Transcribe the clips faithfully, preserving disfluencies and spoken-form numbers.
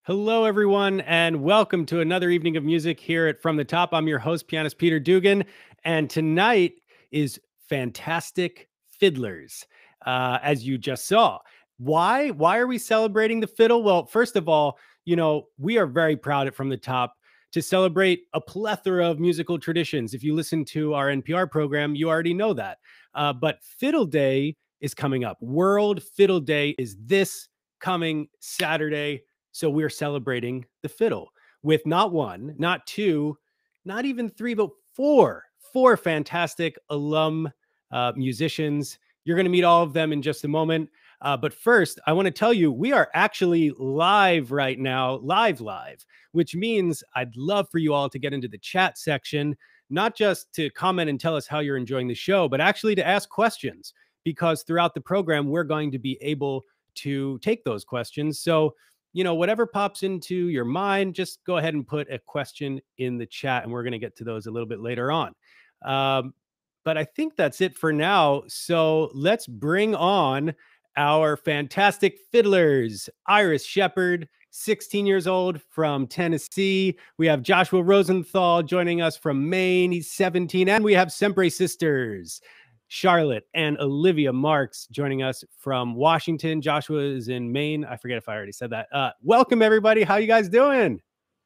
Hello, everyone, and welcome to another evening of music here at From the Top. I'm your host, pianist Peter Dugan, and tonight is Fantastic Fiddlers, uh, as you just saw. Why? Why are we celebrating the fiddle? Well, first of all, you know, we are very proud at From the Top to celebrate a plethora of musical traditions. If you listen to our N P R program, you already know that. Uh, but Fiddle Day is coming up. World Fiddle Day is this coming Saturday. So we're celebrating the fiddle with not one, not two, not even three, but four, four fantastic alum uh, musicians. You're going to meet all of them in just a moment. Uh, but first, I want to tell you, we are actually live right now, live, live, which means I'd love for you all to get into the chat section, not just to comment and tell us how you're enjoying the show, but actually to ask questions, because throughout the program, we're going to be able to take those questions. So, you know, whatever pops into your mind, just go ahead and put a question in the chat, and we're going to get to those a little bit later on. Um, but I think that's it for now. So let's bring on our fantastic fiddlers. Iris Shepard, sixteen years old, from Tennessee. We have Joshua Rosenthal joining us from Maine. He's seventeen. And we have Sempre Sisters, Charlotte and Olivia Marckx, joining us from Washington. Joshua is in Maine. I forget if I already said that. Uh, welcome, everybody. How you guys doing?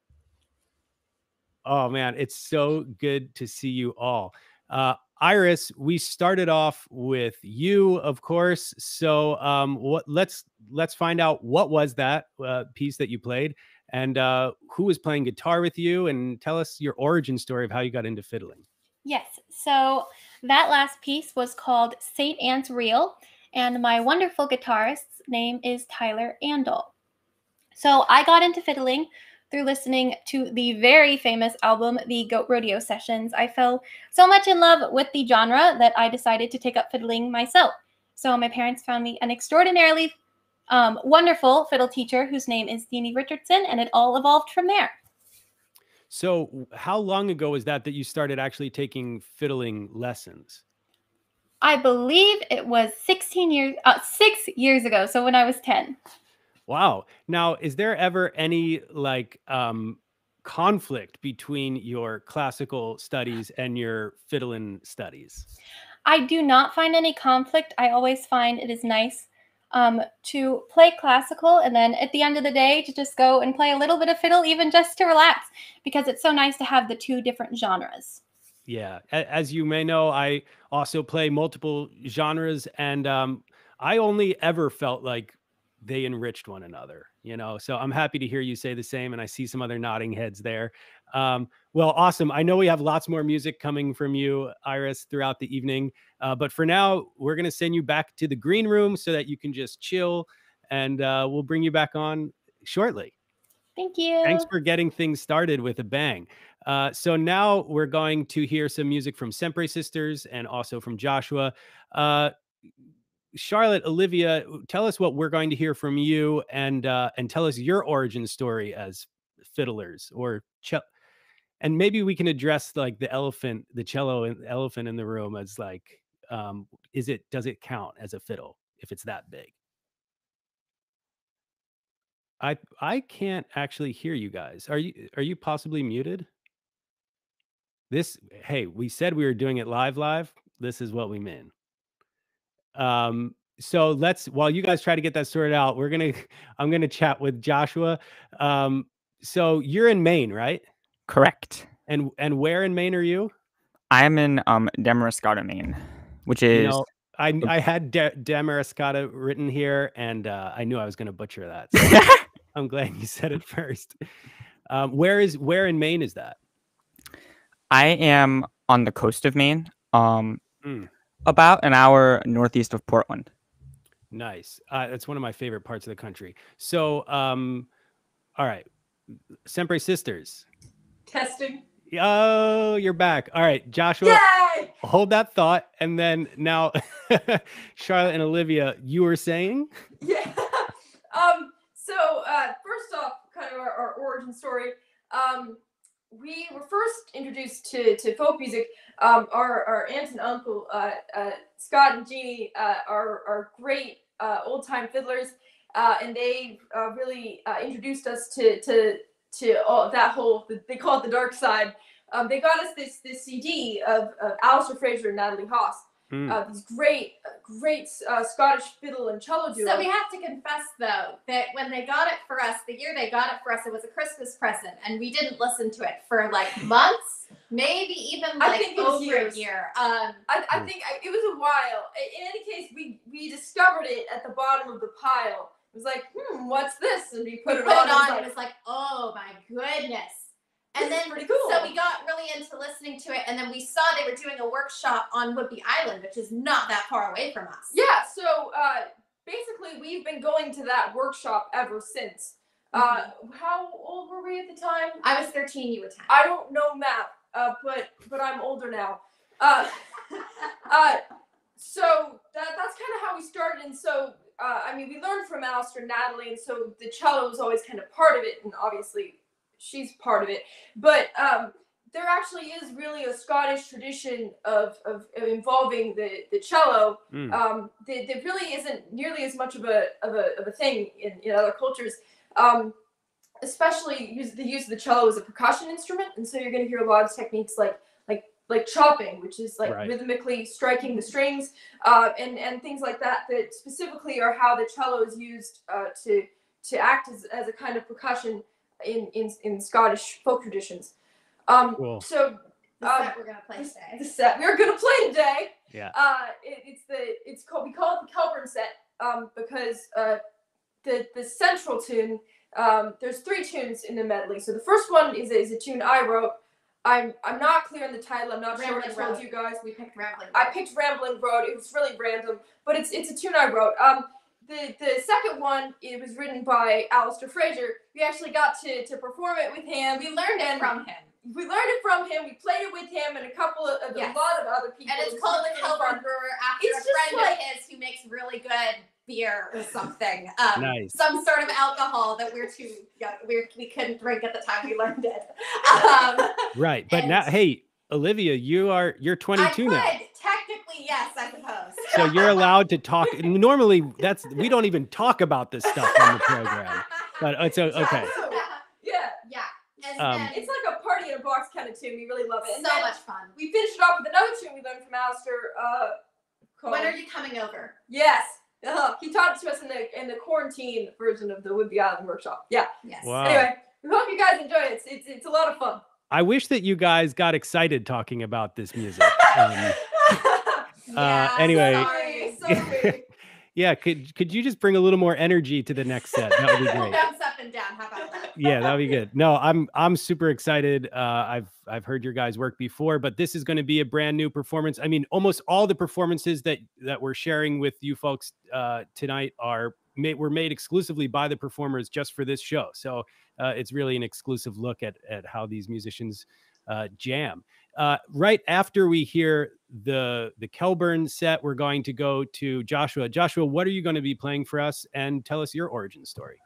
Oh, man, it's so good to see you all. Uh, Iris, we started off with you, of course. So um, what, let's let's find out, what was that uh, piece that you played, and uh, who was playing guitar with you, and tell us your origin story of how you got into fiddling. Yes, so that last piece was called Saint Anne's Reel, and my wonderful guitarist's name is Tyler Andel. So I got into fiddling through listening to the very famous album, The Goat Rodeo Sessions. I fell so much in love with the genre that I decided to take up fiddling myself. So my parents found me an extraordinarily um, wonderful fiddle teacher whose name is Deanie Richardson, and it all evolved from there. So how long ago was that that you started actually taking fiddling lessons? I believe it was sixteen years, uh, six years ago. So when I was ten. Wow. Now, is there ever any like um, conflict between your classical studies and your fiddling studies? I do not find any conflict. I always find it is nice um, to play classical, and then at the end of the day to just go and play a little bit of fiddle, even just to relax, because it's so nice to have the two different genres. Yeah. As you may know, I also play multiple genres, and um, I only ever felt like they enriched one another, you know? So I'm happy to hear you say the same. And I see some other nodding heads there. Um, well, awesome. I know we have lots more music coming from you, Iris, throughout the evening. Uh, but for now, we're going to send you back to the green room so that you can just chill, and uh, we'll bring you back on shortly. Thank you. Thanks for getting things started with a bang. Uh, so now we're going to hear some music from Sempre Sisters and also from Joshua. Uh, Charlotte, Olivia, tell us what we're going to hear from you, and uh, and tell us your origin story as fiddlers, or ch- and maybe we can address like the elephant, the cello and elephant in the room, as like, um, is it, does it count as a fiddle if it's that big? I I can't actually hear you guys. Are you are you possibly muted? This, hey, we said we were doing it live live. This is what we mean. Um so let's, while you guys try to get that sorted out, we're gonna I'm gonna chat with Joshua. Um so you're in Maine, right? Correct. And and where in Maine are you? I'm in um Damariscotta, Maine, which is, You know, I I had De- Damariscotta written here, and uh, I knew I was going to butcher that. So I'm glad you said it first. Um, where is where in Maine is that? I am on the coast of Maine, um, Mm. about an hour northeast of Portland. Nice. Uh, that's one of my favorite parts of the country. So, um, all right, Sempre Sisters. Testing. Oh, you're back. All right, Joshua. Yay! Hold that thought, and then now, Charlotte and Olivia, you were saying? Yeah. um. So, uh, first off, kind of our, our origin story. Um, we were first introduced to, to folk music. Um, our, our aunt and uncle, uh, uh, Scott and Jeannie, uh, are, are great uh, old-time fiddlers. uh, and they uh, really uh, introduced us to to to all that whole. They call it the dark side. Um, they got us this this C D of, of Alistair Fraser and Natalie Haas. Mm. Uh, these great, great uh, Scottish fiddle and cello duo. So we have to confess, though, that when they got it for us, the year they got it for us, it was a Christmas present, and we didn't listen to it for like months, maybe even like I think it was over years. a year. Um, I, I think I, it was a while. In any case, we we discovered it at the bottom of the pile. It was like, hmm, what's this? And we put we it put on. it on, and and it it was like, oh my goodness. And This is then, pretty cool. so we got really into listening to it, and then we saw they were doing a workshop on Whidbey Island, which is not that far away from us. Yeah, so uh, basically, we've been going to that workshop ever since. Uh, how old were we at the time? I was thirteen, you were ten. I don't know math, uh, but but I'm older now. Uh, uh, so that that's kind of how we started, and so uh, I mean, we learned from Alistair and Natalie, and so the cello was always kind of part of it, and obviously she's part of it. But um, there actually is really a Scottish tradition of, of, of involving the, the cello. Mm. Um, that, that really isn't nearly as much of a of a, of a thing in, in other cultures. Um, especially use the use of the cello as a percussion instrument, and so you're going to hear a lot of techniques like like like chopping, which is like Right. rhythmically striking the strings, uh, and and things like that. That specifically are how the cello is used uh, to to act as, as a kind of percussion in in, in Scottish folk traditions. Um, Cool. So The uh, set we're going to play today. the set we're going to play today. Yeah. Uh, it, it's the it's called we call it the Kelburn set um, because uh, the the central tune. Um, there's three tunes in the medley. So the first one is a, is a tune I wrote. I'm I'm not clear on the title. I'm not sure what I Rambling told Road. you guys. We picked Rambling I Road. picked Rambling Road. It was really random, but it's it's a tune I wrote. Um, the the second one, it was written by Alistair Fraser. We actually got to to perform it with him. We learned it and from him. We learned it from him. We played it with him and a couple of, of Yes. a lot of other people. And It it's was called really, the really Kelburn fun. Brewer after It's a just friend like- of his who makes really good beer or something. Um, Nice. Some sort of alcohol that we're too young, we're, we couldn't drink at the time we learned it. Um, Right. But and- now, hey, Olivia, you are you're I twenty-two could, now. technically, yes, I suppose. So you're allowed to talk. Normally, that's we don't even talk about this stuff on the program. But it's a, okay. Yeah, Yeah. And Um, then it's like a party in a box kind of tune. We really love it. And so then much fun. we finished it off with another tune we learned from Alistair. Uh, called, When are you coming over? Yes. Uh, he taught it to us in the in the quarantine version of the Whidbey Island workshop. Yeah. Yes. Wow. Anyway, we hope you guys enjoy it. It's, it's it's a lot of fun. I wish that you guys got excited talking about this music. Um, Yeah, anyway. sorry. Sorry. yeah, could could you just bring a little more energy to the next set? That would be great. Bounce up and down. How about that? Yeah, that'd be good. No, I'm I'm super excited. Uh, I've I've heard your guys' work before, but this is going to be a brand new performance. I mean, almost all the performances that that we're sharing with you folks uh, tonight are made were made exclusively by the performers just for this show. So uh, it's really an exclusive look at at how these musicians uh, jam. Uh, right after we hear the the Kelburn set, we're going to go to Joshua. Joshua, what are you going to be playing for us? And tell us your origin story.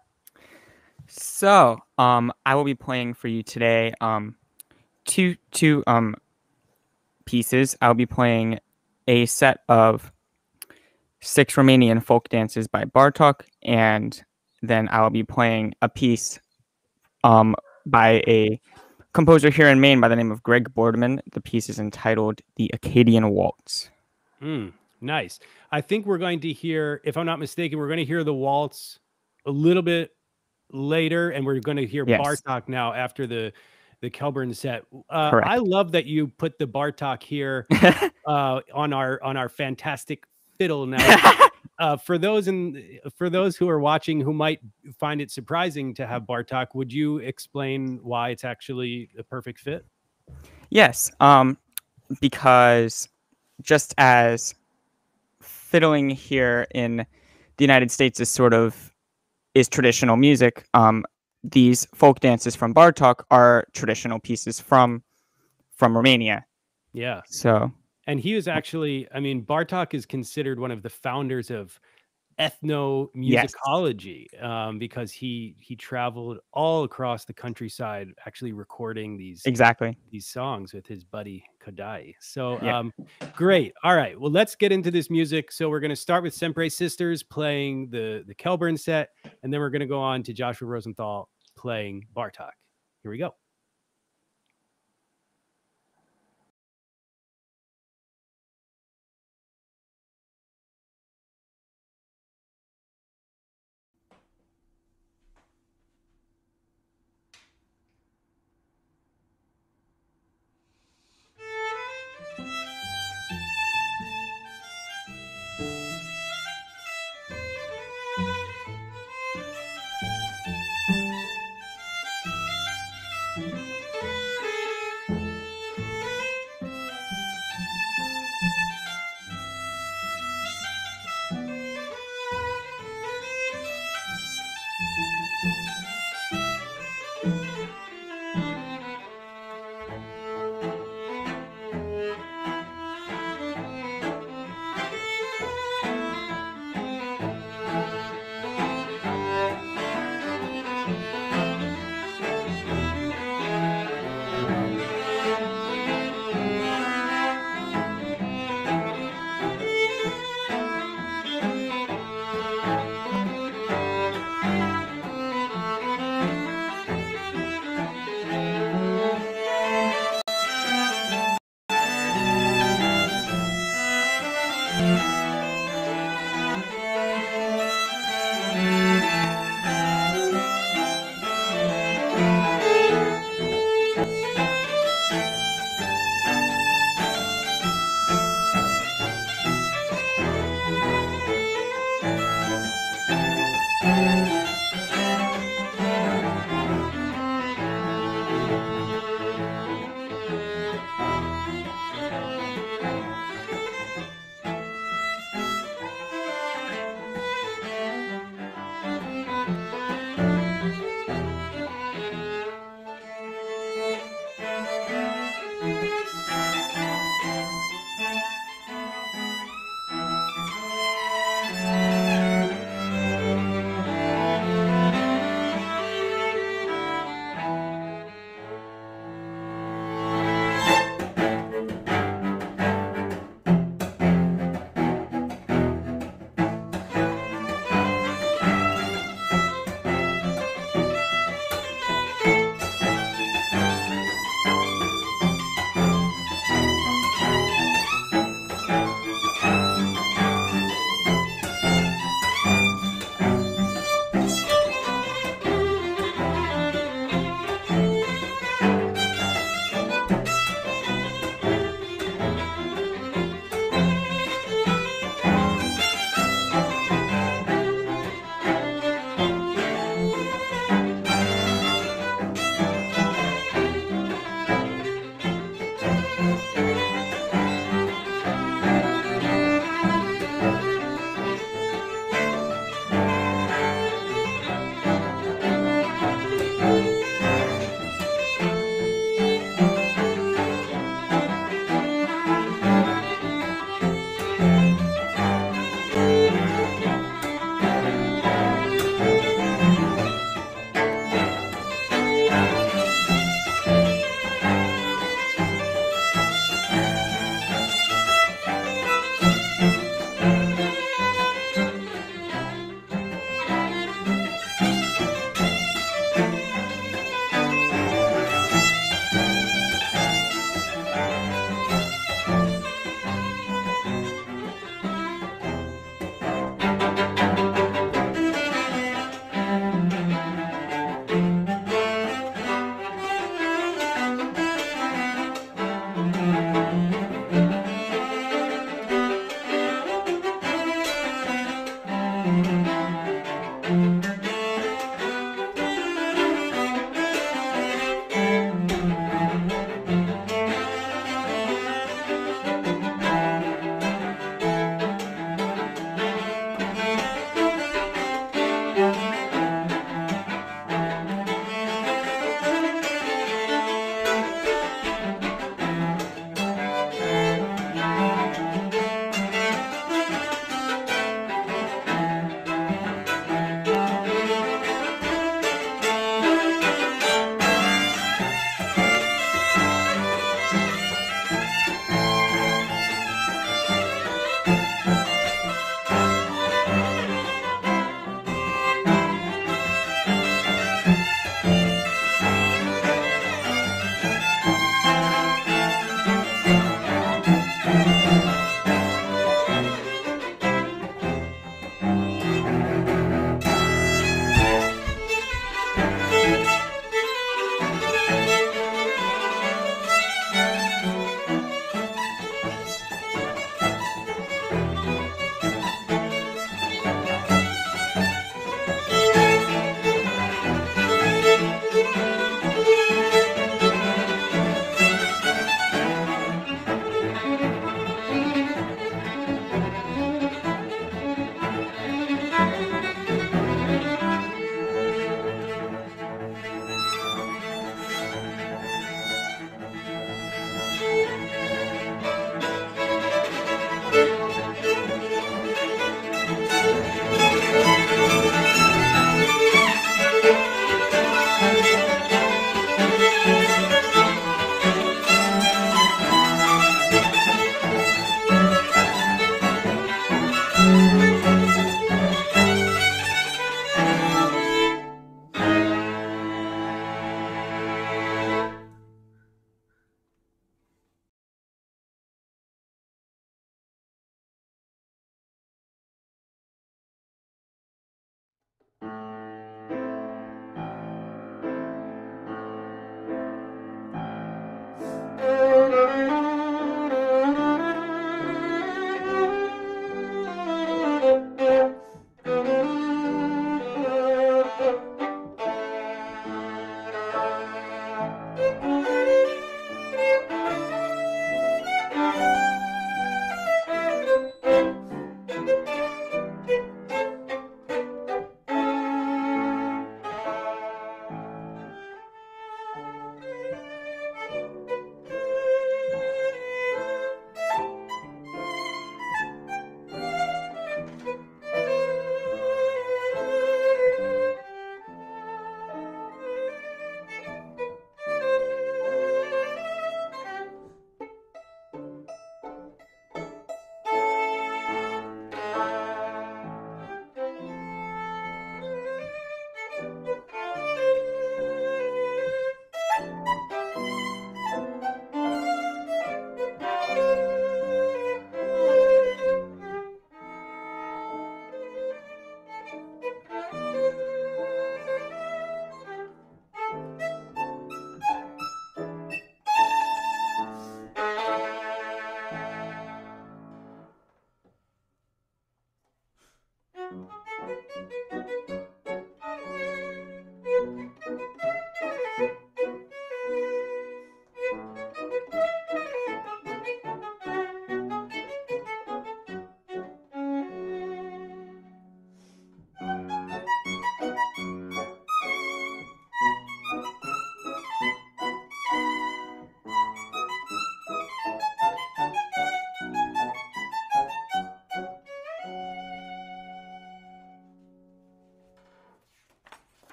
So, um, I will be playing for you today um, two two um pieces. I'll be playing a set of six Romanian folk dances by Bartók, and then I will be playing a piece um by a composer here in Maine by the name of Greg Boardman. The piece is entitled "The Acadian Waltz." Mm, nice. I think we're going to hear, if I'm not mistaken, we're going to hear the waltz a little bit later, and we're going to hear Yes. Bartók now after the the Kelburn set. Uh, Correct. I love that you put the Bartók here uh, on our on our fantastic fiddle now. Uh, for those in for those who are watching who might find it surprising to have Bartók, would you explain why it's actually a perfect fit? Yes, um, because just as fiddling here in the United States is sort of is traditional music, um, these folk dances from Bartók are traditional pieces from from Romania. Yeah. So And he was actually, I mean, Bartók is considered one of the founders of ethnomusicology, um, because he he traveled all across the countryside, actually recording these Exactly. these songs with his buddy Kodai. So Yeah. um, great. All right. Well, let's get into this music. So we're going to start with Sempre Sisters playing the the Kelburn set, and then we're going to go on to Joshua Rosenthal playing Bartok. Here we go.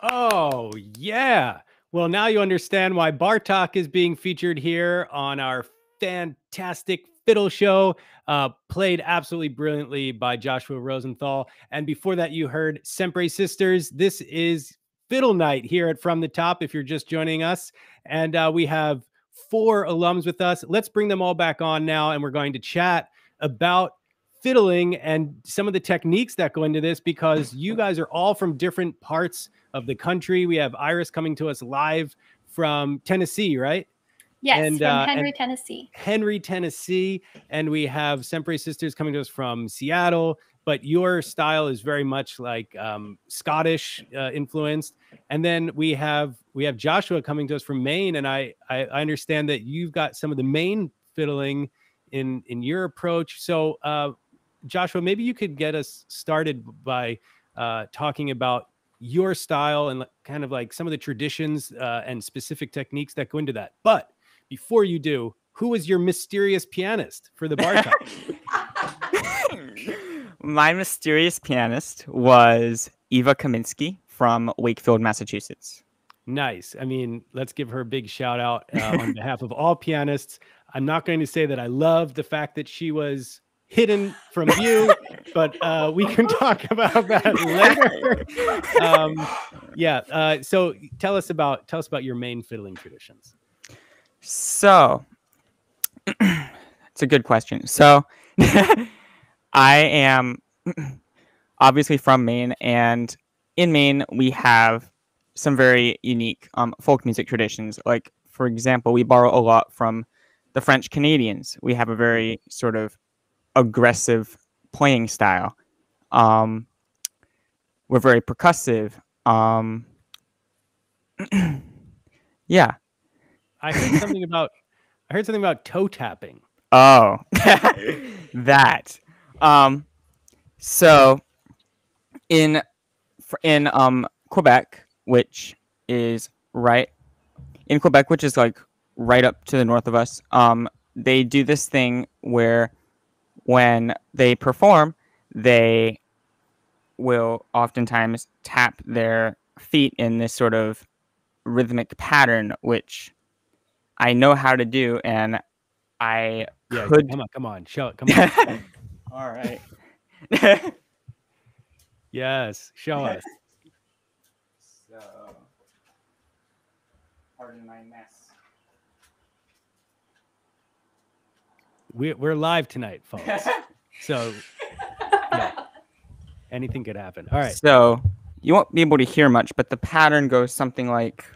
Oh, yeah. Well, now you understand why Bartok is being featured here on our fantastic fiddle show, uh, played absolutely brilliantly by Joshua Rosenthal. And before that, you heard Sempre Sisters. This is Fiddle Night here at From the Top, if you're just joining us. And uh, we have four alums with us. Let's bring them all back on now, and we're going to chat about fiddling and some of the techniques that go into this, because you guys are all from different parts of the country. We have Iris coming to us live from Tennessee, right? Yes, and, from uh, Henry, and Tennessee. Henry, Tennessee. And we have Sempre Sisters coming to us from Seattle. But your style is very much like um, Scottish uh, influenced. And then we have we have Joshua coming to us from Maine. And I, I, I understand that you've got some of the Maine fiddling in, in your approach. So uh, Joshua, maybe you could get us started by uh, talking about your style and kind of like some of the traditions uh, and specific techniques that go into that. But before you do, who was your mysterious pianist for the bar top? My mysterious pianist was Eva Kaminsky from Wakefield, Massachusetts. Nice. I mean, let's give her a big shout out uh, on behalf of all pianists. I'm not going to say that I love the fact that she was hidden from view, but uh, we can talk about that later. Um, yeah. Uh, so tell us about tell us about your Maine fiddling traditions. So, it's a good question. So, I am obviously from Maine, and in Maine we have some very unique um, folk music traditions. Like, for example, we borrow a lot from the French Canadians. We have a very sort of aggressive playing style. Um, we're very percussive. Um, yeah. I heard something about I heard something about toe tapping. Oh, that. Um, so in in um Quebec, which is right in Quebec, which is like right up to the north of us, um, they do this thing where when they perform, they will oftentimes tap their feet in this sort of rhythmic pattern, which I know how to do, and I Yeah, could. come on, come on, show it. Come on. All right. Yes, show us. So, pardon my mess. We, we're live tonight, folks. So, yeah, anything could happen. All right. So, you won't be able to hear much, but the pattern goes something like.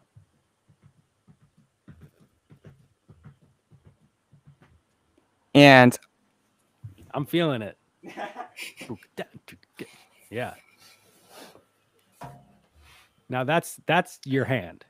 And I'm feeling it. Yeah. Now that's that's your hand.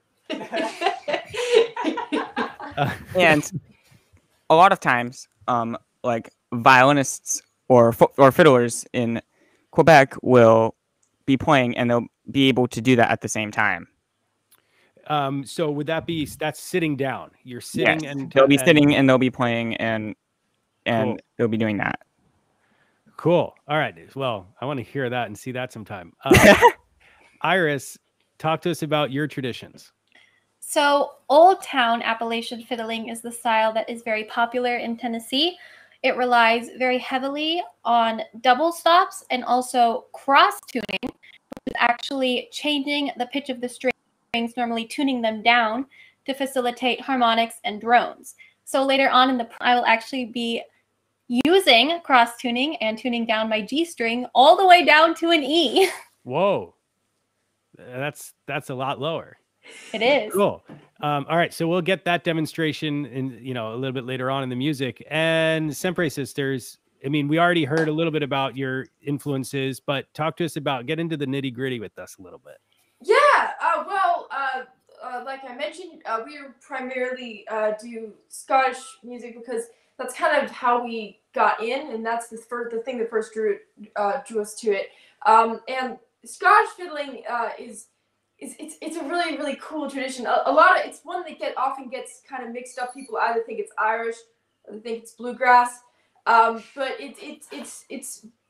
Uh, and a lot of times, um, like violinists or or fiddlers in Quebec will be playing, and they'll be able to do that at the same time. Um, so would that be that's sitting down? You're sitting Yes. and they'll be and, sitting and they'll be playing, and and Cool. they'll be doing that. Cool. All right. Well, I want to hear that and see that sometime. Uh, Iris, talk to us about your traditions. So, Old Town Appalachian fiddling is the style that is very popular in Tennessee. It relies very heavily on double stops and also cross tuning, which is actually changing the pitch of the strings, normally tuning them down to facilitate harmonics and drones. So later on in the, I will actually be using cross tuning and tuning down my G string all the way down to an E. Whoa, that's that's a lot lower. It is. Cool. Um, all right, so we'll get that demonstration in, you know, a little bit later on in the music. And Sempre Sisters, I mean, we already heard a little bit about your influences, but talk to us about, get into the nitty gritty with us a little bit. Yeah, uh, well, uh, uh, like I mentioned, uh, we primarily uh, do Scottish music because that's kind of how we got in, and that's the first, the thing that first drew uh, drew us to it. Um, and Scottish fiddling uh, is is it's it's a really really cool tradition. A, a lot of it's one that get often gets kind of mixed up. People either think it's Irish or they think it's bluegrass. Um, but it's it's it's it's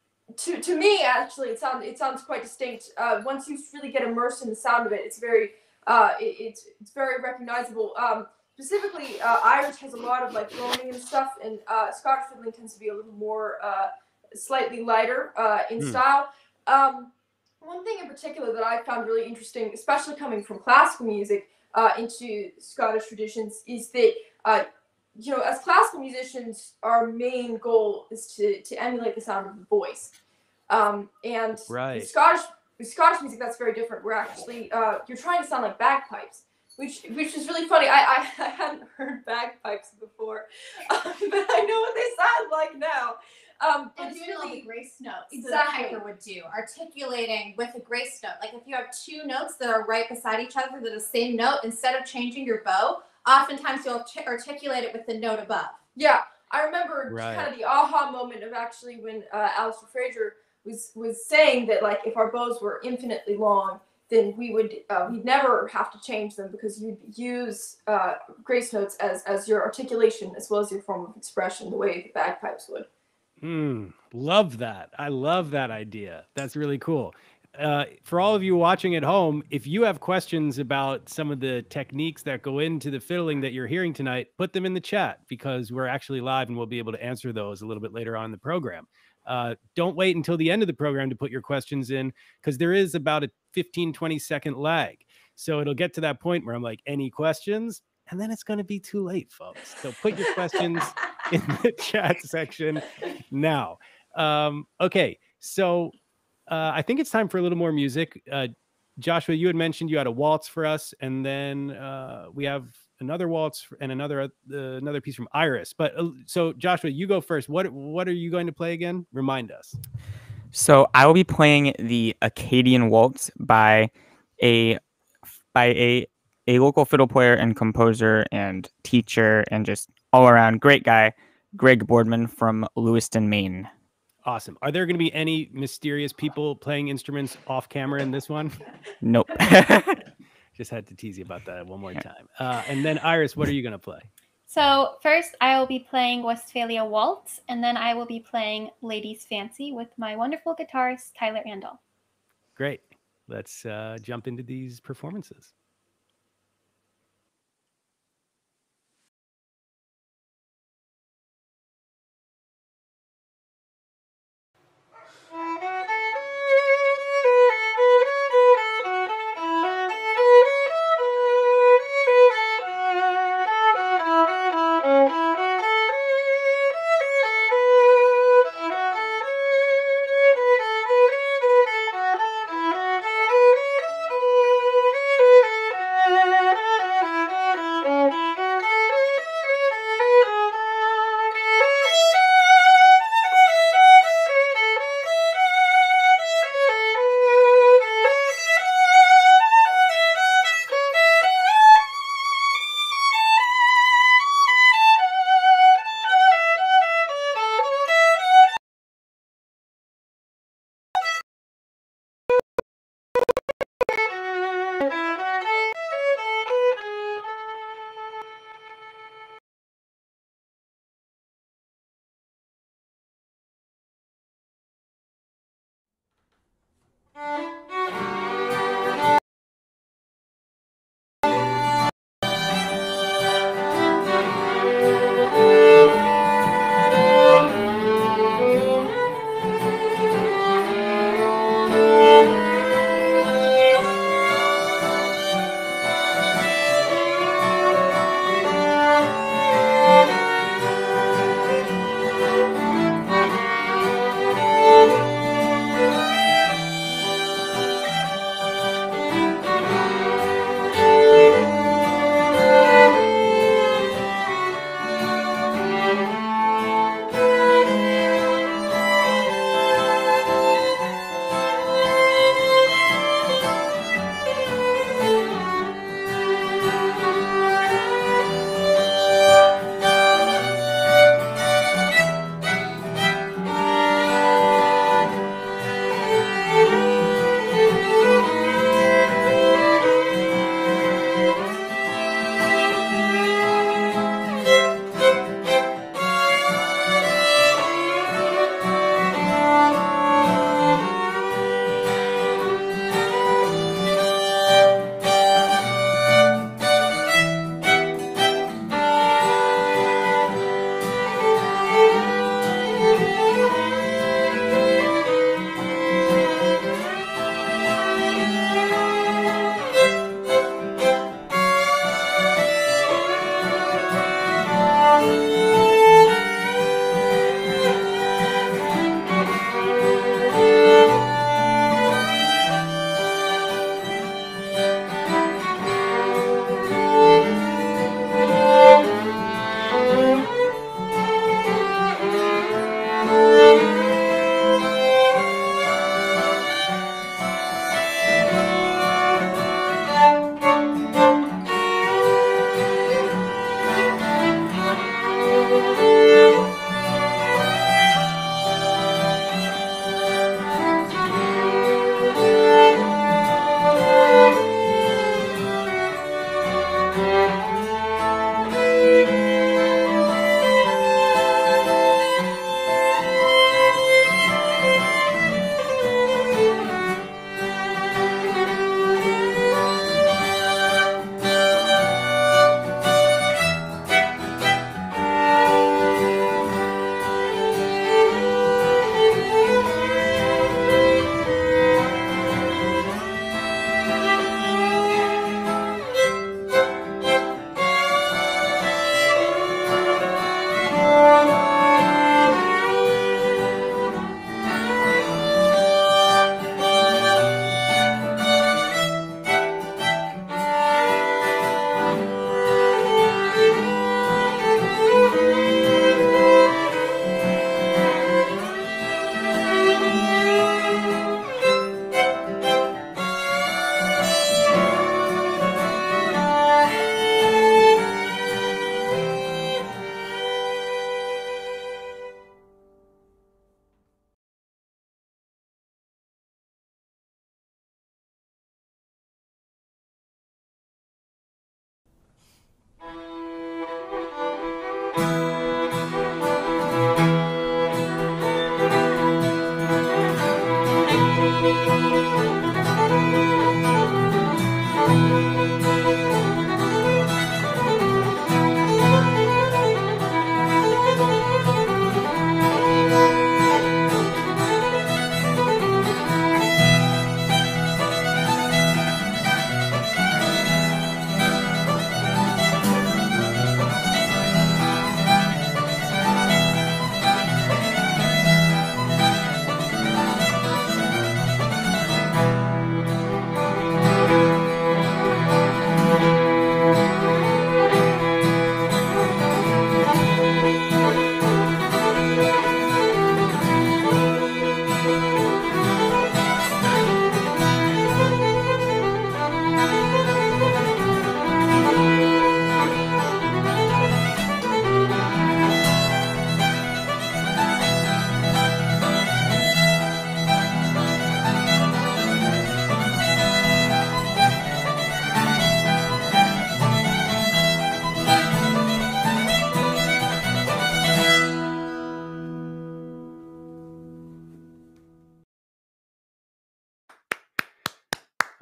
to to me actually it sounds it sounds quite distinct. Uh, once you really get immersed in the sound of it, it's very uh, it, it's it's very recognizable. Um, specifically, uh, Irish has a lot of like droning and stuff, and uh, Scottish fiddling tends to be a little more uh, slightly lighter uh, in Hmm. style. Um, one thing in particular that I found really interesting, especially coming from classical music uh, into Scottish traditions, is that uh, you know, as classical musicians, our main goal is to to emulate the sound of the voice. Um, and Right. with Scottish with Scottish music, that's very different. We're actually uh, you're trying to sound like bagpipes, which which is really funny. I I, I hadn't heard bagpipes before, um, but I know what they sound like now. Um, but And it's doing all really the grace notes Exactly. that the piper would do, articulating with a grace note. Like if you have two notes that are right beside each other, that are the same note, instead of changing your bow, oftentimes you'll art- articulate it with the note above. yeah. I remember Right. kind of the aha moment of actually when uh, Alistair Fraser was was saying that like if our bows were infinitely long, then we would uh, we'd never have to change them because you'd use uh, grace notes as as your articulation as well as your form of expression, the way the bagpipes would. Hmm. Love that. I love that idea. That's really cool. Uh, for all of you watching at home, if you have questions about some of the techniques that go into the fiddling that you're hearing tonight, put them in the chat because we're actually live and we'll be able to answer those a little bit later on in the program. Uh, don't wait until the end of the program to put your questions in because there is about a fifteen, twenty second lag. So it'll get to that point where I'm like, any questions? And then it's going to be too late, folks. So put your questions in the chat section now. Um, okay, so uh, I think it's time for a little more music. Uh, Joshua, you had mentioned you had a waltz for us, and then uh, we have another waltz and another uh, another piece from Iris. But uh, so, Joshua, you go first. What what are you going to play again? Remind us. So I will be playing the Acadian Waltz by a by a a local fiddle player and composer and teacher and just all around great guy, Greg Boardman from Lewiston, Maine. Awesome. Are there going to be any mysterious people playing instruments off camera in this one? Nope. Just had to tease you about that one more time. Uh, and then Iris, what are you going to play? So first I will be playing Westphalia Waltz, and then I will be playing Ladies Fancy with my wonderful guitarist, Tyler Andal. Great. Let's uh, jump into these performances.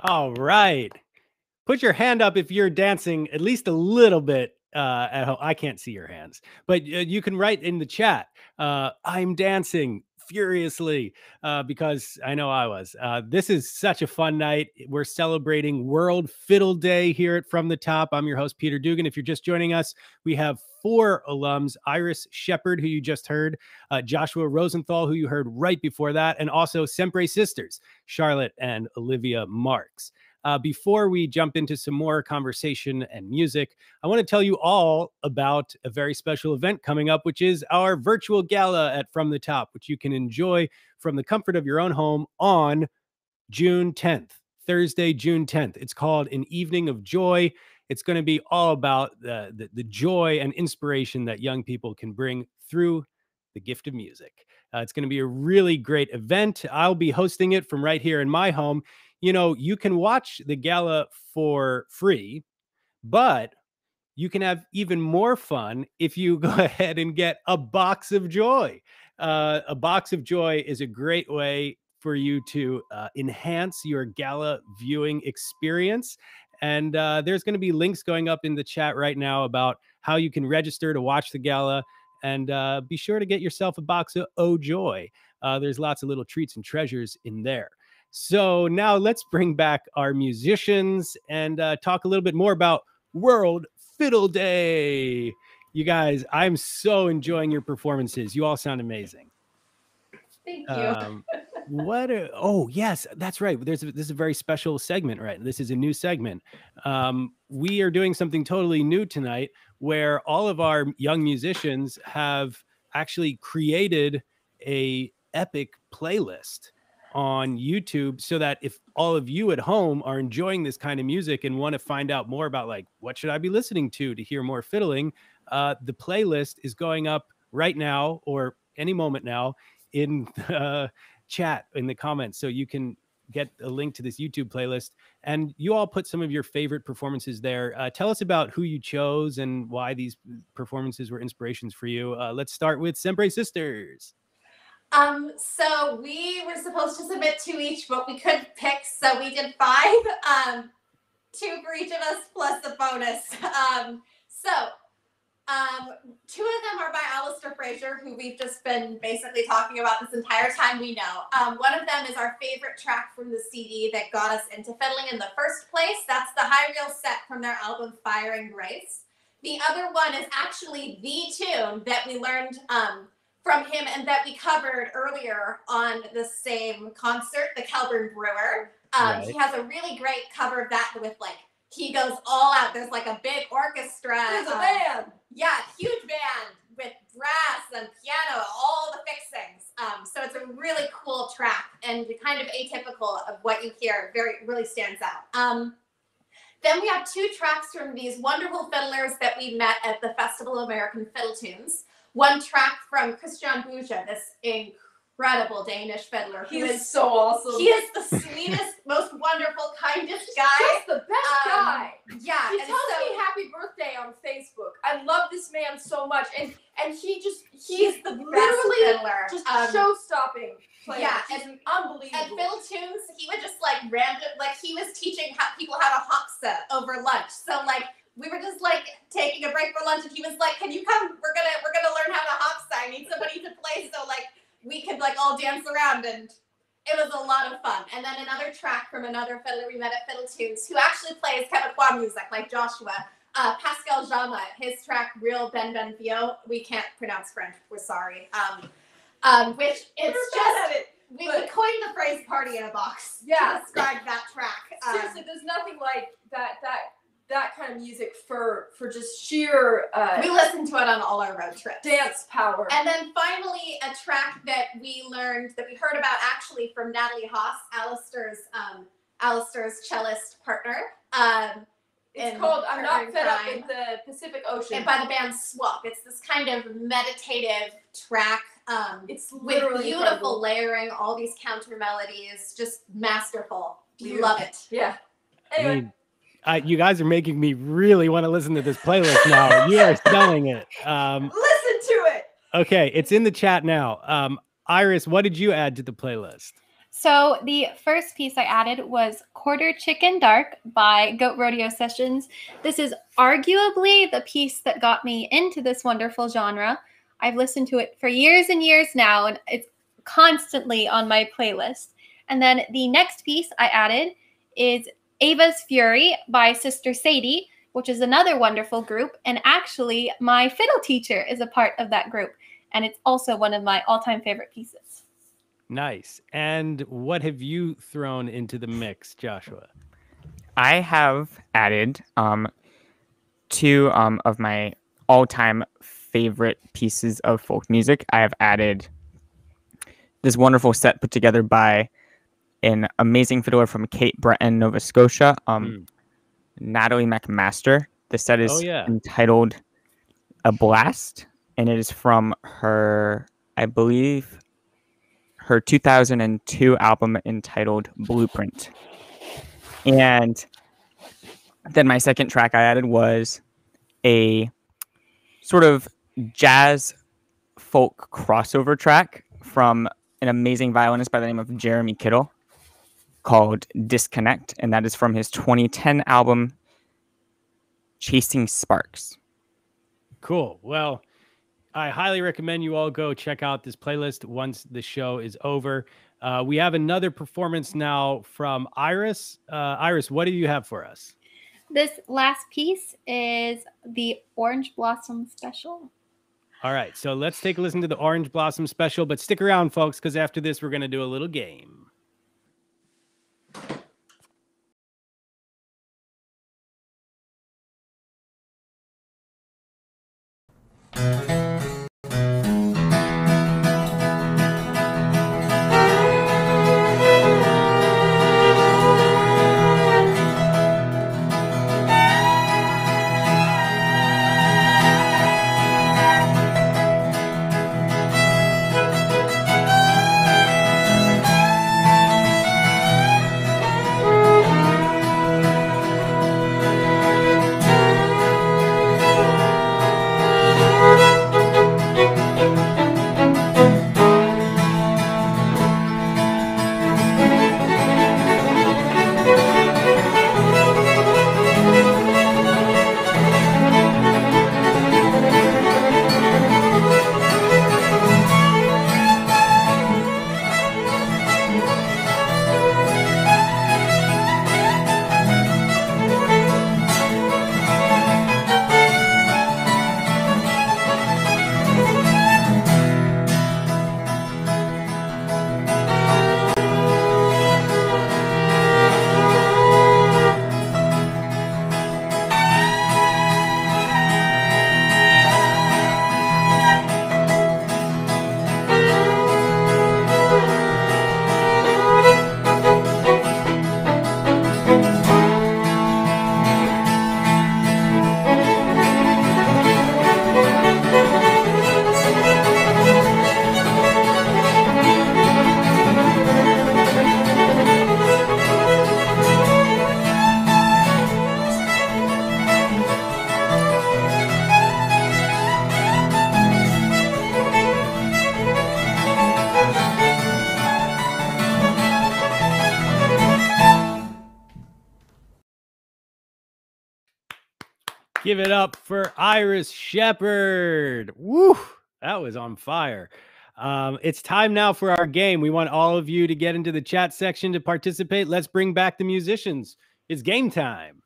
All right. Put your hand up if you're dancing at least a little bit uh, at home. I can't see your hands, but uh, you can write in the chat, uh, I'm dancing furiously uh, because I know I was. Uh, this is such a fun night. We're celebrating World Fiddle Day here at From the Top. I'm your host, Peter Dugan. If you're just joining us, we have four alums, Iris Shepard, who you just heard, uh, Joshua Rosenthal, who you heard right before that, and also Sempre sisters, Charlotte and Olivia Marckx. Uh, before we jump into some more conversation and music, I want to tell you all about a very special event coming up, which is our virtual gala at From the Top, which you can enjoy from the comfort of your own home on June tenth, Thursday, June tenth. It's called An Evening of Joy. It's going to be all about the, the, the joy and inspiration that young people can bring through the gift of music. Uh, it's going to be a really great event. I'll be hosting it from right here in my home. You know, you can watch the gala for free, but you can have even more fun if you go ahead and get a box of joy. Uh, a box of joy is a great way for you to uh, enhance your gala viewing experience. And uh, there's going to be links going up in the chat right now about how you can register to watch the gala. And uh, be sure to get yourself a box of Oh Joy. Uh, there's lots of little treats and treasures in there. So now let's bring back our musicians and uh, talk a little bit more about World Fiddle Day. You guys, I'm so enjoying your performances. You all sound amazing. Thank you. Um, what? A, oh, yes, that's right. There's a, this is a very special segment, right? This is a new segment. Um, we are doing something totally new tonight where all of our young musicians have actually created a epic playlist on YouTube so that if all of you at home are enjoying this kind of music and want to find out more about like, what should I be listening to to hear more fiddling? Uh, the playlist is going up right now or any moment now in the chat in the comments. So you can get a link to this YouTube playlist and you all put some of your favorite performances there. Uh, tell us about who you chose and why these performances were inspirations for you. Uh, let's start with Sempre sisters. Um, so we were supposed to submit two each, but we couldn't pick, so we did five. Um, two for each of us plus a bonus. Um, so um, two of them are by Alistair Fraser, who we've just been basically talking about this entire time we know. Um, one of them is our favorite track from the C D that got us into fiddling in the first place. That's the high reel set from their album Fire and Grace. The other one is actually the tune that we learned um, from him and that we covered earlier on the same concert, the Kelburn Brewer. Um, right. He has a really great cover of that with like, he goes all out. There's like a big orchestra. There's a um, band. Yeah, huge band with brass and piano, all the fixings. Um, so it's a really cool track and kind of atypical of what you hear. Very, really stands out. Um, then we have two tracks from these wonderful fiddlers that we met at the Festival of American Fiddle Tunes. One track from Christian Buja, this incredible Danish fiddler. He is so awesome. He is the sweetest, most wonderful, kindest guy. Just the best um, guy. Yeah. He and tells so, me happy birthday on Facebook. I love this man so much. And and he just, he's he's the literally best fiddler. just Um, show-stopping player. yeah, Just and- unbelievable. At Fiddle Tunes, he would just like random, like he was teaching how, people how to hopsa over lunch. So like, we were just like taking a break for lunch and he was like, can you come, we're gonna we're gonna learn how to hopsa. I need somebody to play so like we could like all dance around, and it was a lot of fun. And then another track from another fiddler we met at Fiddle Tunes who actually plays Quebecois music like Joshua, uh, Pascal Jama, his track Real Ben Ben Fio. We can't pronounce French, we're sorry. Um, um, which it's We're just bad at it, we, but- we coined the phrase party in a box Yeah. to describe that track. Um, Seriously, there's nothing like that that that kind of music for for just sheer uh, we listened to it on all our road trips. dance power. And then finally, a track that we learned, that we heard about actually from Natalie Haas, Alistair's, um, Alistair's cellist partner. Um, It's in called I'm Partner Not in Fed Up Crime. with the Pacific Ocean. And by the band Swap. It's this kind of meditative track um, It's with literally beautiful incredible. layering, all these counter melodies, just masterful. We Beautiful. love it. Yeah. I Anyway, mean, I, you guys are making me really want to listen to this playlist now. You are selling it. Um, listen to it. okay, it's in the chat now. Um, Iris, what did you add to the playlist? So the first piece I added was Quarter Chicken Dark by Goat Rodeo Sessions. This is arguably the piece that got me into this wonderful genre. I've listened to it for years and years now, and it's constantly on my playlist. And then the next piece I added is Ava's Fury by Sister Sadie, which is another wonderful group. And actually, my fiddle teacher is a part of that group. And it's also one of my all-time favorite pieces. Nice. And what have you thrown into the mix, Joshua? I have added um, two um, of my all-time favorite pieces of folk music. I have added this wonderful set put together by an amazing fiddler from Cape Breton, Nova Scotia, um, mm. Natalie McMaster. The set is oh, yeah. entitled A Blast, and it is from her, I believe, her two thousand two album entitled Blueprint. And then my second track I added was a sort of jazz folk crossover track from an amazing violinist by the name of Jeremy Kittle called Disconnect, and that is from his twenty ten album Chasing Sparks. Cool. Well, I highly recommend you all go check out this playlist once the show is over. Uh, we have another performance now from Iris. Uh, Iris, what do you have for us? This last piece is the Orange Blossom Special. All right, so let's take a listen to the Orange Blossom Special, but stick around, folks, because after this, we're going to do a little game. Give it up for Iris Shepherd. Woo! That was on fire. Um, it's time now for our game. We want all of you to get into the chat section to participate. Let's bring back the musicians. It's game time.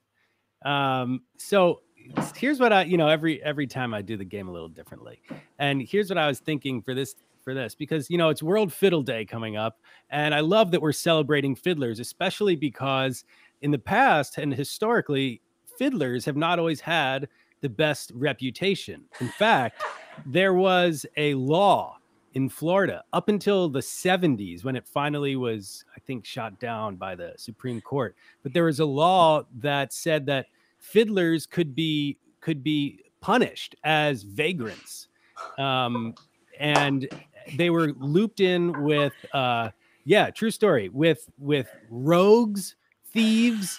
Um, so here's what I, you know, every every time I do the game a little differently. And here's what I was thinking for this for this because, you know, it's World Fiddle Day coming up. And I love that we're celebrating fiddlers, especially because in the past and historically, fiddlers have not always had the best reputation. In fact, there was a law in Florida up until the seventies when it finally was, I think, shot down by the Supreme Court. But there was a law that said that fiddlers could be could be punished as vagrants. Um, and they were looped in with, uh, yeah, true story, with with rogues, thieves,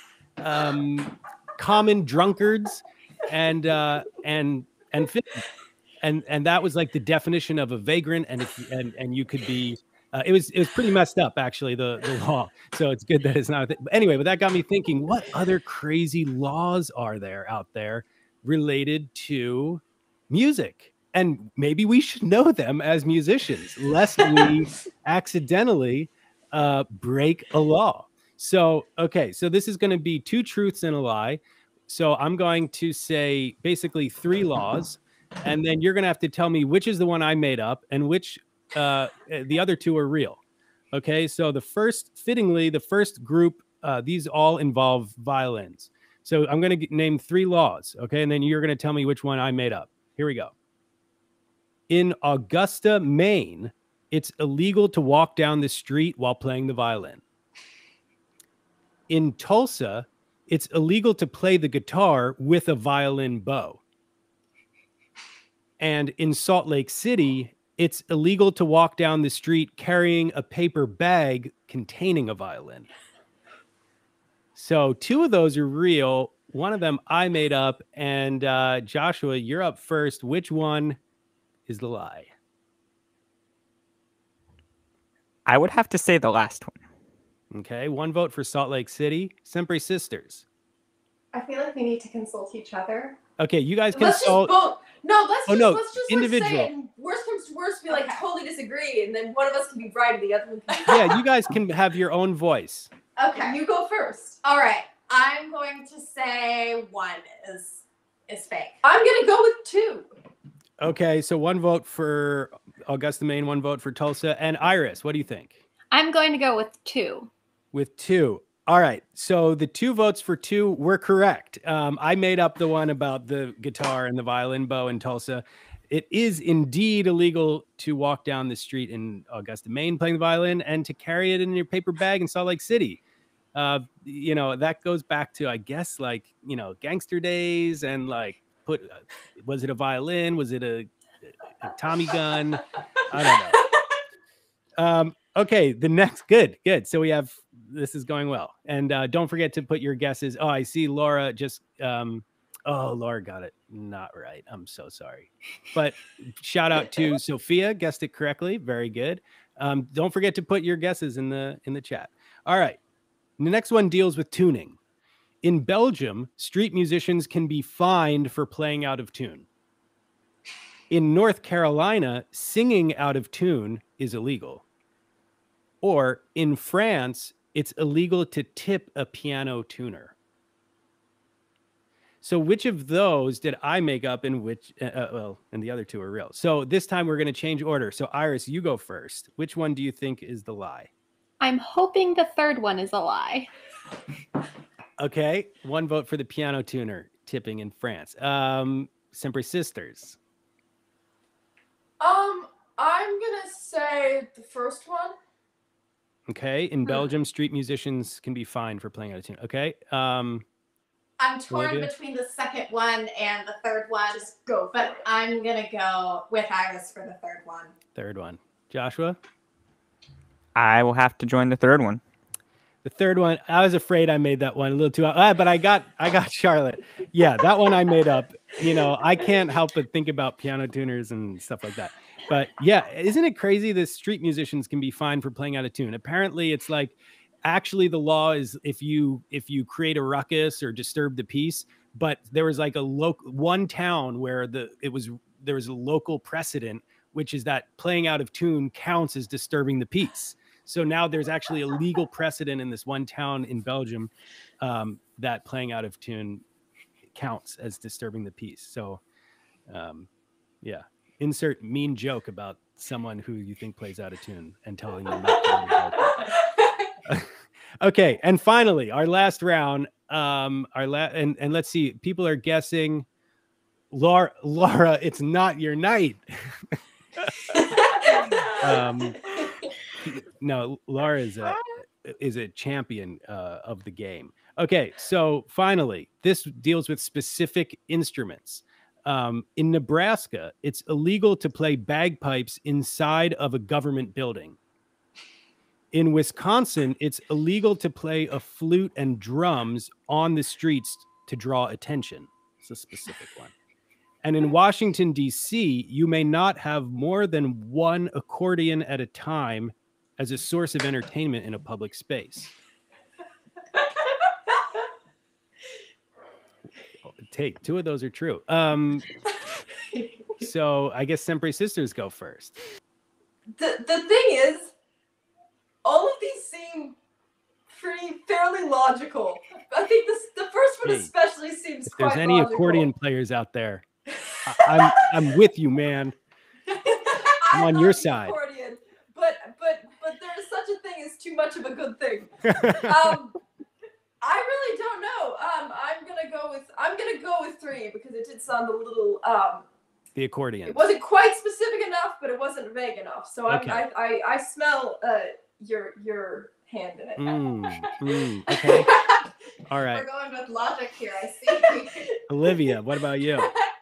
um, common drunkards, and uh, and and and and that was like the definition of a vagrant. And if and and you could be Uh, it was it was pretty messed up, actually, the, the law. So it's good that it's not. But anyway, but that got me thinking, what other crazy laws are there out there related to music? And maybe we should know them as musicians, lest we accidentally uh, break a law. So, okay, so this is going to be two truths and a lie. So I'm going to say basically three laws, and then you're going to have to tell me which is the one I made up and which uh, the other two are real. Okay, so the first, fittingly, the first group, uh, these all involve violins. So I'm going to name three laws, okay, and then you're going to tell me which one I made up. Here we go. In Augusta, Maine, it's illegal to walk down the street while playing the violin. In Tulsa, it's illegal to play the guitar with a violin bow. And in Salt Lake City, it's illegal to walk down the street carrying a paper bag containing a violin. So two of those are real. One of them I made up. And uh, Joshua, you're up first. Which one is the lie? I would have to say the last one. Okay, one vote for Salt Lake City. Sempre Sisters. I feel like we need to consult each other. Okay, you guys Let's consult. just vote. No, let's Oh, just no, let's just individual. Like, say it. And worst comes to worst, we like totally disagree, and then one of us can be right and the other one can be Yeah, you guys can have your own voice. Okay. You go first. All right. I'm going to say one is is fake. I'm gonna go with two. Okay, so one vote for Augusta, Maine, one vote for Tulsa. And Iris, what do you think? I'm going to go with two. With two. All right, so the two votes for two were correct. Um, I made up the one about the guitar and the violin bow in Tulsa. It is indeed illegal to walk down the street in Augusta, Maine playing the violin and to carry it in your paper bag in Salt Lake City. Uh, you know, that goes back to, I guess, like, you know, gangster days and like, put, uh, was it a violin? Was it a, a Tommy gun? I don't know. Um, okay, the next, good, good. So we have, this is going well. And uh, don't forget to put your guesses. Oh, I see Laura just, um, oh, Laura got it not right. I'm so sorry. But shout out to Sophia, guessed it correctly. Very good. Um, don't forget to put your guesses in the in the chat. All right. The next one deals with tuning. In Belgium, street musicians can be fined for playing out of tune. In North Carolina, singing out of tune is illegal. Or in France, it's illegal to tip a piano tuner. So which of those did I make up and which, uh, well, and the other two are real. So this time we're going to change order. So Iris, you go first. Which one do you think is the lie? I'm hoping the third one is a lie. Okay, one vote for the piano tuner tipping in France. Um, Sempre Sisters. Um, I'm gonna say the first one. Okay, in Belgium, street musicians can be fined for playing out of tune. Okay. Um, I'm torn Olivia? between the second one and the third one. Just go. But for it. I'm gonna go with Iris for the third one. third one. Joshua? I will have to join the third one. The third one, I was afraid I made that one a little too, uh, but I got, I got Charlotte. Yeah, that one I made up. You know, I can't help but think about piano tuners and stuff like that. But yeah, isn't it crazy that street musicians can be fined for playing out of tune? Apparently, it's like, actually, the law is if you if you create a ruckus or disturb the peace. But there was like a local one town where the it was there was a local precedent, which is that playing out of tune counts as disturbing the peace. So now there's actually a legal precedent in this one town in Belgium um, that playing out of tune counts as disturbing the peace. So, um, yeah, insert mean joke about someone who you think plays out of tune and telling them not to. Okay, and finally, our last round. Um, our la- and and let's see, people are guessing. Laura, Laura, it's not your night. um, no, Laura is a is a champion uh, of the game. Okay, so finally, this deals with specific instruments. Um, in Nebraska, it's illegal to play bagpipes inside of a government building. In Wisconsin, it's illegal to play a flute and drums on the streets to draw attention. It's a specific one. And in Washington, D C, you may not have more than one accordion at a time as a source of entertainment in a public space? Take two of those are true. Um, so I guess Sempre Sisters go first. The the thing is, all of these seem pretty fairly logical. I think this the first one Hey, especially seems If quite there's any logical. accordion players out there, I, I'm I'm with you, man. I'm on I your love the side. accordion, but but but there is such a thing as too much of a good thing. Um, I really don't know. Um, I'm gonna go with I'm gonna go with three because it did sound a little. Um, The accordion. it wasn't quite specific enough, but it wasn't vague enough. So I'm, Okay. I I I smell uh your your hand in it. Mm, mm, okay. All right. We're going with logic here, I see. Olivia, what about you?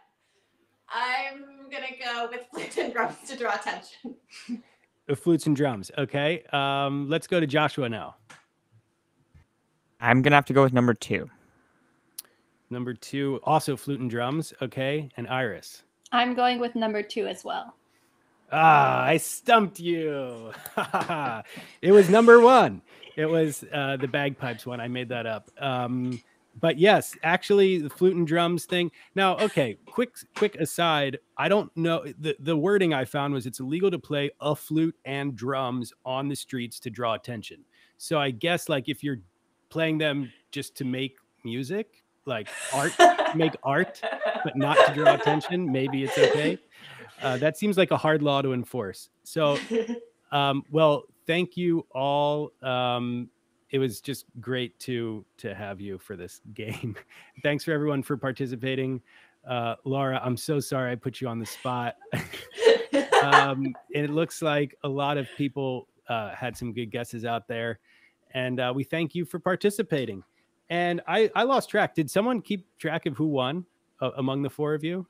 I'm gonna go with flute and drums to draw attention. The flutes and drums. Okay. Um, let's go to Joshua now. I'm gonna have to go with number two. Number two, also flute and drums. Okay. And Iris. I'm going with number two as well. Ah, I stumped you. It was number one. It was uh, the bagpipes one. I made that up. Um, but yes, actually, the flute and drums thing. Now, okay, quick, quick aside. I don't know. The, the wording I found was it's illegal to play a flute and drums on the streets to draw attention. So I guess like if you're playing them just to make music, like art, make art, but not to draw attention, maybe it's okay. Uh, that seems like a hard law to enforce. So, um, well, thank you all. Um, it was just great to to have you for this game. Thanks for everyone for participating. Uh, Laura, I'm so sorry I put you on the spot. um, and it looks like a lot of people uh, had some good guesses out there. And uh, we thank you for participating. And I, I lost track. Did someone keep track of who won uh, among the four of you?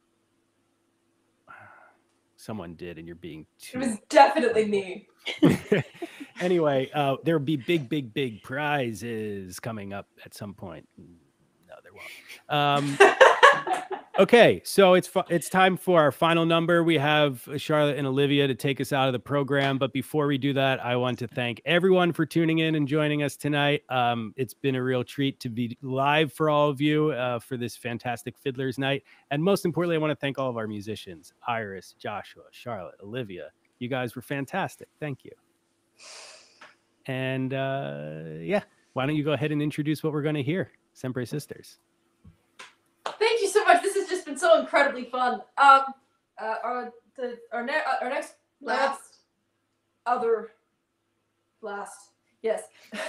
Someone did, and you're being too. It was definitely me. Anyway, uh, there will be big, big, big prizes coming up at some point. No, there won't. Um, okay, so it's it's time for our final number. We have Charlotte and Olivia to take us out of the program. But before we do that, I want to thank everyone for tuning in and joining us tonight. Um, it's been a real treat to be live for all of you uh, for this fantastic Fiddlers night. And most importantly, I want to thank all of our musicians, Iris, Joshua, Charlotte, Olivia. You guys were fantastic. Thank you. And uh, yeah, why don't you go ahead and introduce what we're going to hear? Sempre Sisters. Thank you so much. This has just been so incredibly fun. Um, uh, our the our, ne- our next Last. other last yes.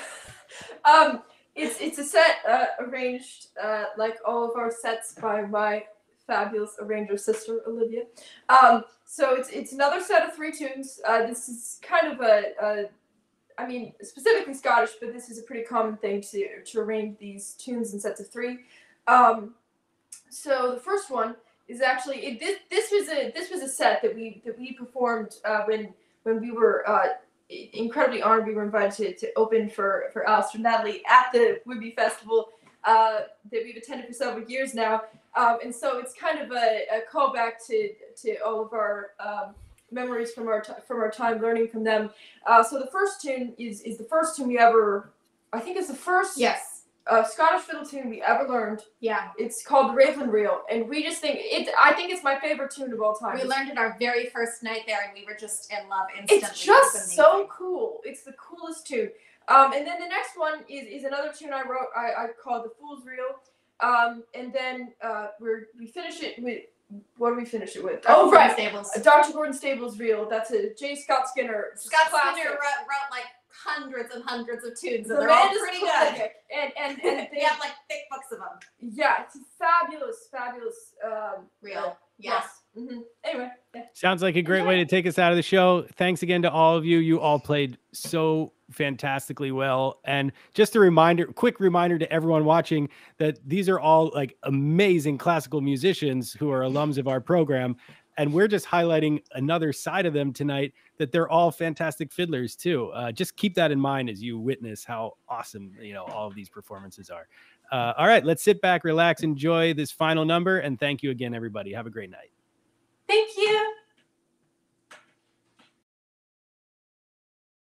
um, it's it's a set uh, arranged uh, like all of our sets by my fabulous arranger sister Olivia. Um, so it's it's another set of three tunes. Uh, this is kind of a, a I mean, specifically Scottish, but this is a pretty common thing to to arrange these tunes in sets of three. Um, so the first one is actually it, this. This was a this was a set that we that we performed uh, when when we were uh, incredibly honored. We were invited to, to open for for Alistair and Natalie at the Whitby Festival uh, that we've attended for several years now. Um, and so it's kind of a, a callback to to all of our um, memories from our t- from our time learning from them. Uh, so the first tune is is the first tune we ever, I think it's the first Yes. uh, Scottish fiddle tune we ever learned. Yeah. It's called the Raven Reel, and we just think it. I think it's my favorite tune of all time. We learned it our very first night there, and we were just in love instantly. It's It just was so amazing. cool. It's the coolest tune. Um, and then the next one is is another tune I wrote. I, I called the Fool's Reel. Um, and then uh, we're we finish it with. What do we finish it with? Oh, right. Stables. Doctor Gordon Stables Reel. That's a J. Scott Skinner. Scott classic. Skinner wrote, wrote like hundreds and hundreds of tunes, The and they're man all is pretty good. prolific. And and and We they, have like thick books of them. yeah, it's a fabulous, fabulous um, Real. Yes. hmm Anyway, yeah. Sounds like a great way to take us out of the show. Thanks again to all of you. You all played so fantastically well. And just a reminder, quick reminder to everyone watching that these are all like amazing classical musicians who are alums of our program. And we're just highlighting another side of them tonight, that they're all fantastic fiddlers too. Uh, just keep that in mind as you witness how awesome, you know, all of these performances are. Uh, all right, let's sit back, relax, enjoy this final number. And thank you again, everybody. Have a great night. Thank you.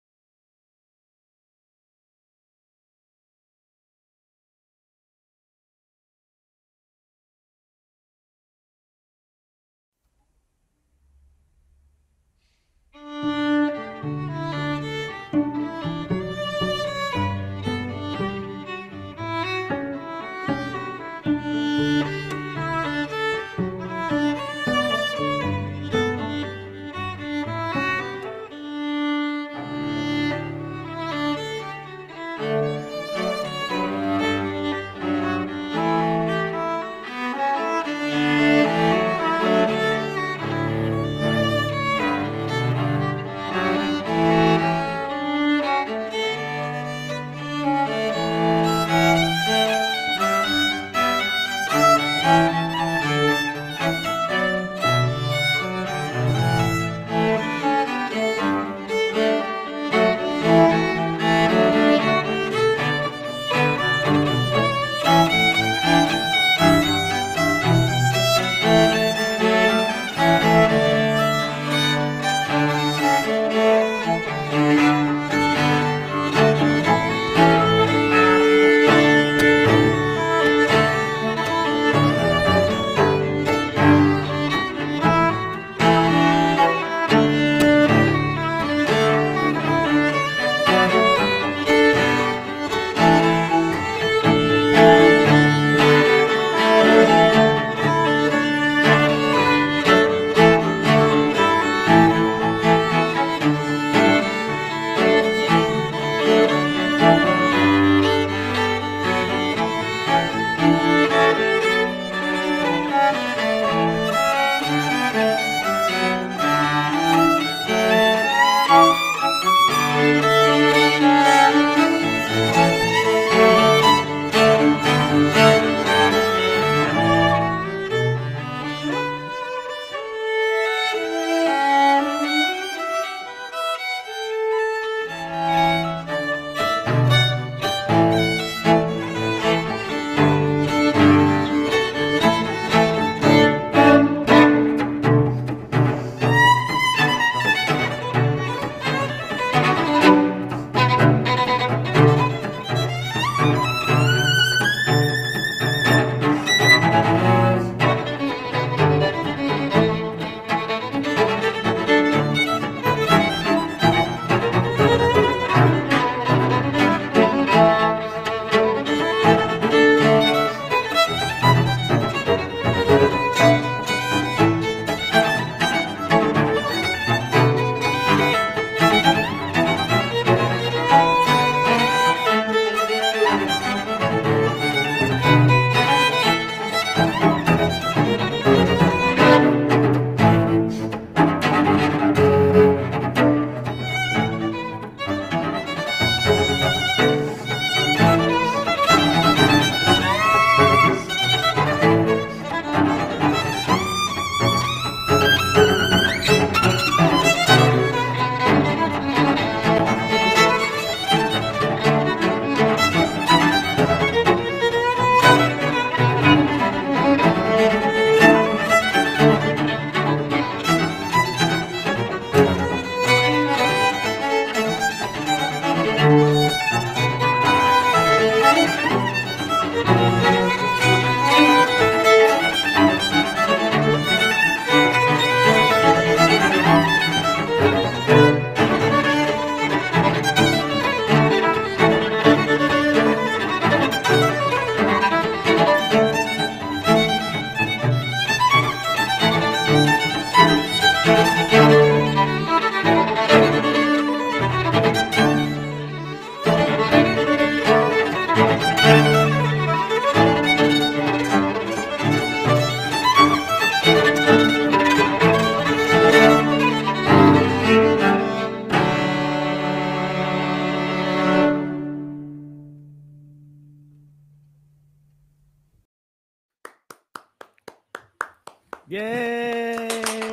Yay!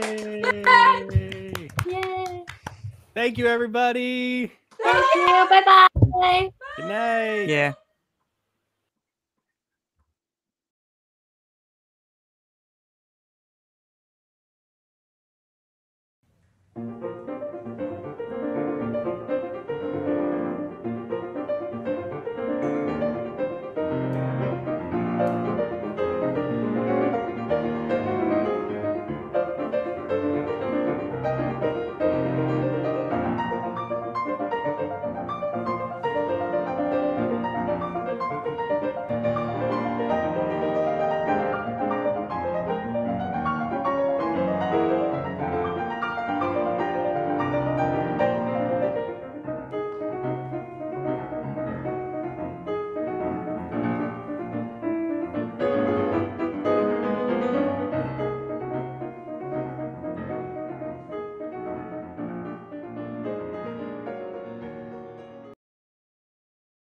Yay. Thank you, everybody. Thank you. Bye-bye. Good night. Yeah. Thank you.